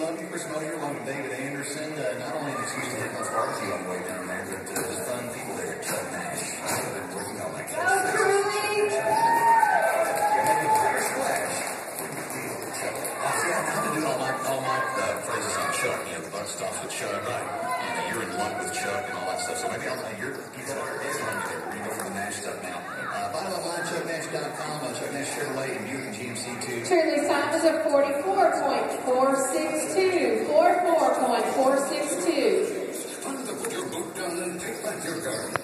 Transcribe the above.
love you, Chris Mosier, along with David Anderson. Not only just used to hit those barbecue on the way down there, but just fun people there at Chuck Nash. I've been working on that. Phrases on Chuck, you know, the buck stops with Chuck, right? You're in luck with Chuck and all that stuff. So maybe I'll say you're go for the Nash stuff now. Find them online, ChuckNash.com, Chuck Nash Chevrolet and Buick and GMC too. Turner's time is a 44.462.